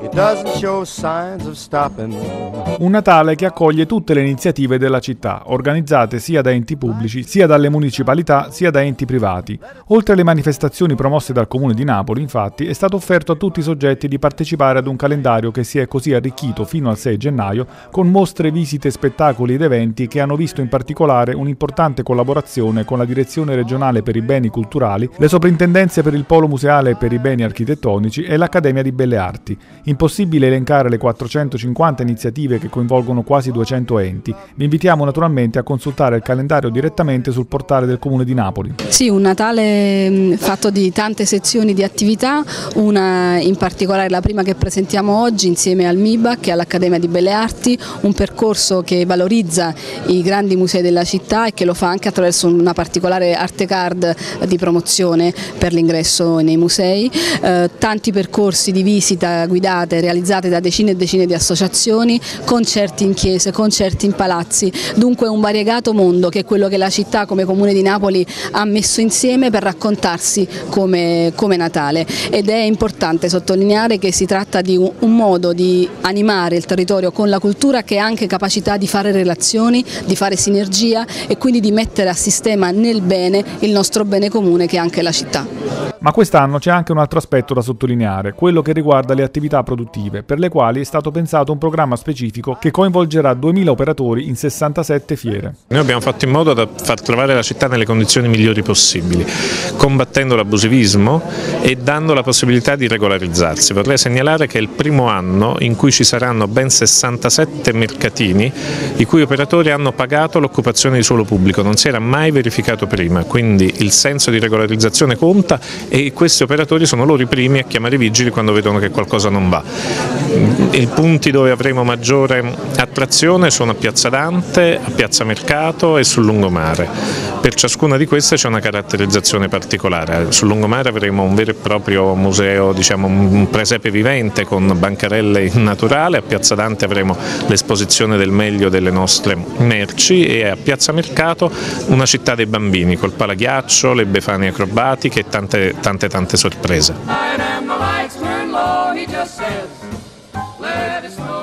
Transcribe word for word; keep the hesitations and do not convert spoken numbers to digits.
it doesn't show signs of stopping. Un Natale che accoglie tutte le iniziative della città, organizzate sia da enti pubblici, sia dalle municipalità, sia da enti privati. Oltre alle manifestazioni promosse dal Comune di Napoli, infatti, è stato offerto a tutti i soggetti di partecipare ad un calendario che si è così arricchito fino al sei gennaio con mostre, visite, spettacoli ed eventi che hanno visto in particolare un'importante collaborazione con la Direzione regionale per i beni culturali, le soprintendenze per il polo museale e per i beni architettonici e l'Accademia di Belle Arti. Impossibile elencare le quattrocentocinquanta iniziative che coinvolgono quasi duecento enti. Vi invitiamo naturalmente a consultare il calendario direttamente sul portale del Comune di Napoli. Sì, un Natale fatto di tante sezioni di attività, una in particolare la prima che presentiamo oggi insieme al M I B A C e all'Accademia di Belle Arti, un percorso che valorizza i grandi musei della città e che lo fa anche attraverso una particolare arte card di promozione per l'ingresso nei musei, eh, tanti percorsi di visita guidate realizzate da decine e decine di associazioni, concerti in chiese, concerti in palazzi, dunque un variegato mondo che è quello che la città come Comune di Napoli ha messo insieme per raccontarsi come, come Natale, ed è importante sottolineare che si tratta di un, un modo di animare il territorio con la cultura che ha anche capacità di fare relazioni, di fare sinergia e quindi di mettere a sistema nel bene il nostro bene comune che è anche la città. Ma quest'anno c'è anche un altro aspetto da sottolineare, quello che riguarda le attività produttive, per le quali è stato pensato un programma specifico che coinvolgerà duemila operatori in sessantasette fiere. Noi abbiamo fatto in modo da far trovare la città nelle condizioni migliori possibili, combattendo l'abusivismo e dando la possibilità di regolarizzarsi. Vorrei segnalare che è il primo anno in cui ci saranno ben sessantasette mercatini i cui operatori hanno pagato l'occupazione di suolo pubblico, non si era mai verificato prima, quindi il senso di regolarizzazione conta e questi operatori sono loro i primi a chiamare i vigili quando vedono che qualcosa non va. I punti dove avremo maggiore attrazione sono a Piazza Dante, a Piazza Mercato e sul lungomare. Per ciascuna di queste c'è una caratterizzazione particolare. Sul lungomare avremo un vero e proprio museo, diciamo un presepe vivente con bancarelle in naturale, a Piazza Dante avremo l'esposizione del meglio delle nostre merci e a Piazza Mercato una città dei bambini col palaghiaccio, le befanie acrobatiche e tante tante tante sorprese.